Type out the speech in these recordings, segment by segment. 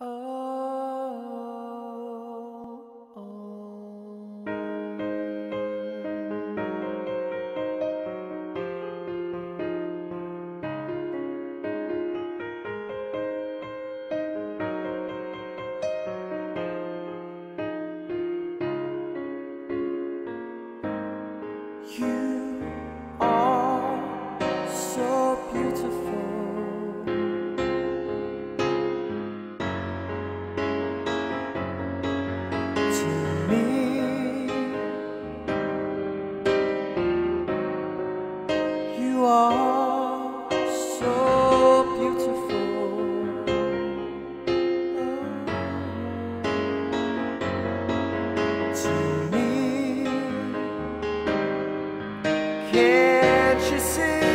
You are so beautiful to me. You are so beautiful to me. Can't you see?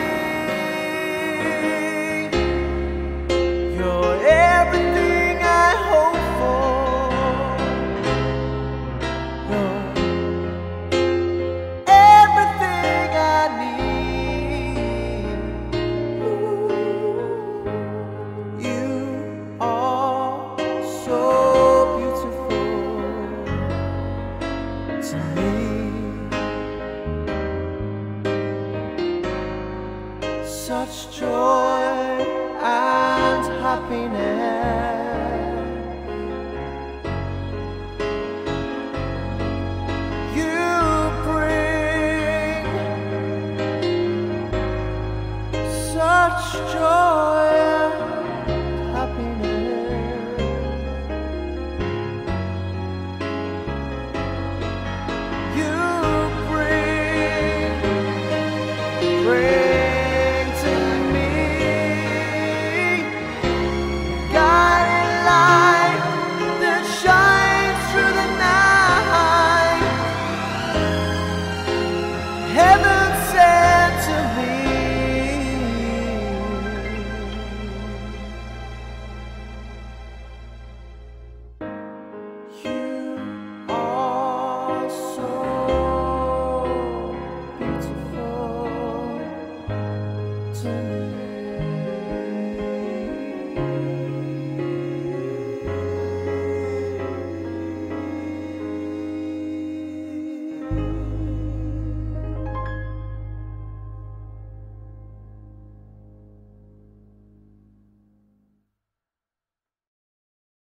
You're everything I hope for. You're everything I need. You are so beautiful to me. Such joy and happiness